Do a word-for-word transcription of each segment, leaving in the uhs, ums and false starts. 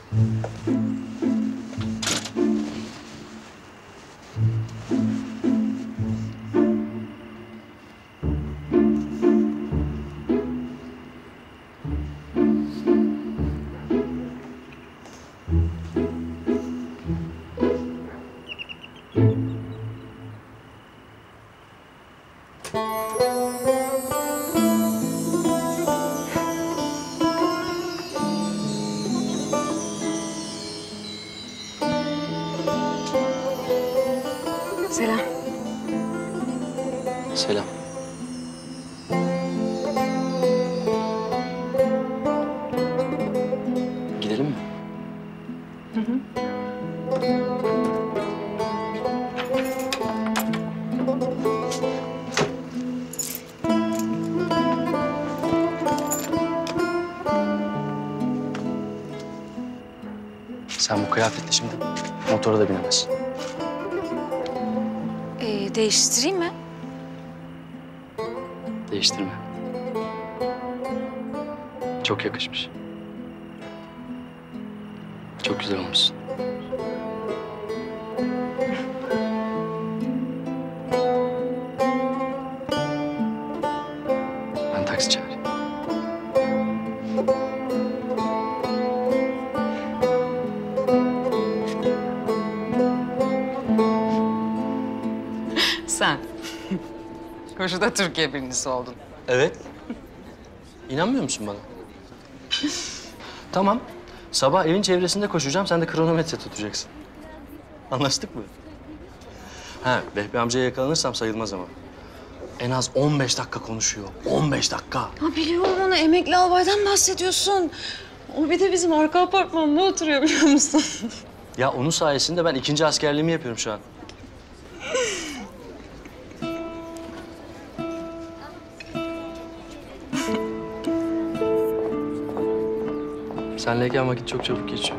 Selam. Selam. Gidelim mi? Hı hı. Sen bu kıyafetle şimdi motora da binemezsin. Ee, değiştireyim mi? Değiştirme. Çok yakışmış. Çok güzel olmuşsun. Ben taksi çağırayım. Sen. Koşuda Türkiye birincisi oldun. Evet. İnanmıyor musun bana? Tamam. Sabah evin çevresinde koşacağım. Sen de kronometre tutacaksın. Anlaştık mı? Ha, Vehbi amcaya yakalanırsam sayılmaz ama. En az on beş dakika konuşuyor. on beş dakika. Ha, biliyorum onu. Emekli albaydan bahsediyorsun. O bir de bizim arka apartmanda oturuyor biliyor musun? Ya onun sayesinde ben ikinci askerliğimi yapıyorum şu an. Senleyken vakit çok çabuk geçiyor.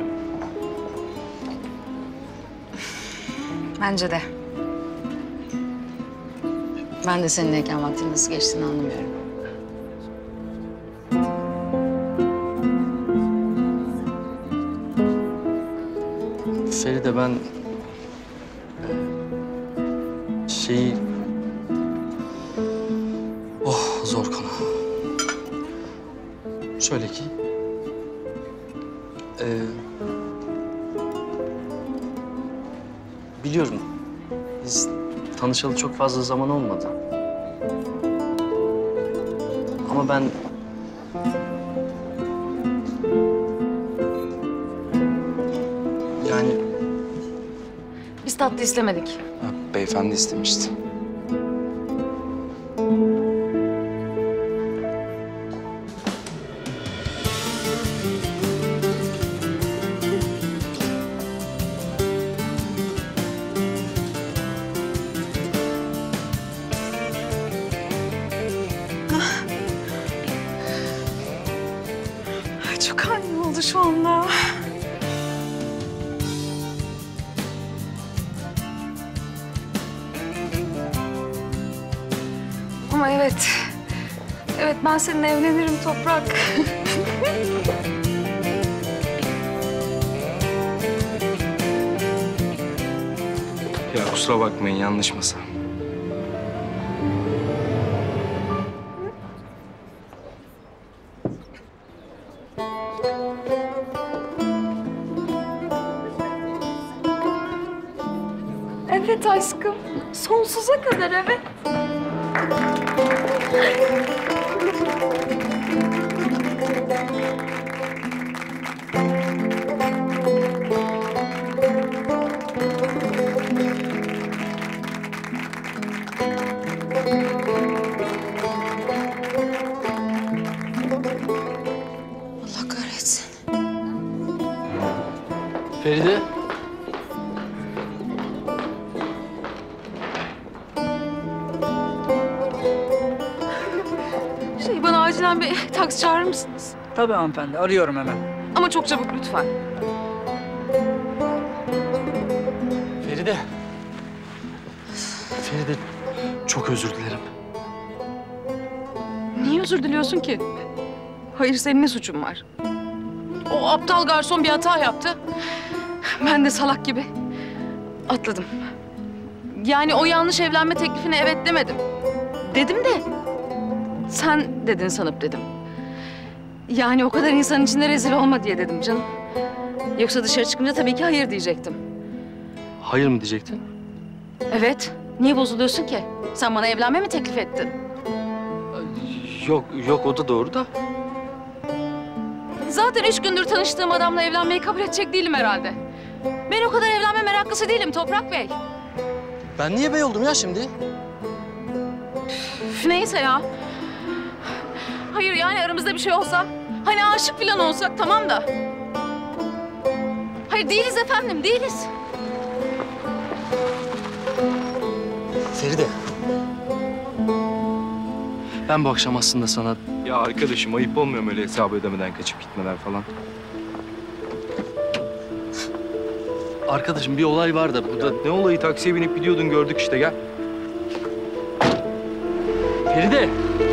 Bence de. Ben de seninleyken vaktin nasıl geçtiğini anlamıyorum. Feride ben... Şeyi... Oh, zor konu. Şöyle ki... Ee, biliyorum. Biz tanışalı çok fazla zaman olmadı. Ama ben... Yani... Biz tatlı istemedik. Ha, beyefendi istemişti. Ay, çok ani oldu şu anda. Ama evet. Evet, ben seninle evlenirim Toprak. Ya kusura bakmayın, yanlış masa. Evet aşkım. Sonsuza kadar evet. Allah kahretsin. Feride. Şey, bana acilen bir taksi çağırır mısınız? Tabii hanımefendi, arıyorum hemen. Ama çok çabuk lütfen. Feride. Feride, çok özür dilerim. Niye özür diliyorsun ki? Hayır, senin ne suçun var? O aptal garson bir hata yaptı. Ben de salak gibi atladım. Yani o yanlış evlenme teklifine evet demedim. Dedim de sen dedin sanıp dedim. Yani o kadar insanın içinde rezil olma diye dedim canım. Yoksa dışarı çıkınca tabii ki hayır diyecektim. Hayır mı diyecektin? Evet. Niye bozuluyorsun ki? Sen bana evlenme mi teklif ettin? Yok, yok o da doğru da. Zaten üç gündür tanıştığım adamla evlenmeyi kabul edecek değilim herhalde. Ben o kadar evlenme meraklısı değilim Toprak Bey. Ben niye bey oldum ya şimdi? Üf, neyse ya. Hayır yani aramızda bir şey olsa, hani aşık falan olsak tamam da. Hayır değiliz efendim, değiliz. Feride. Ben bu akşam aslında sana... Ya arkadaşım ayıp olmuyor mu öyle hesabı ödemeden kaçıp gitmeler falan? Arkadaşım bir olay var da bu da... Ne olayı, taksiye binip gidiyordun gördük işte, gel. Feride!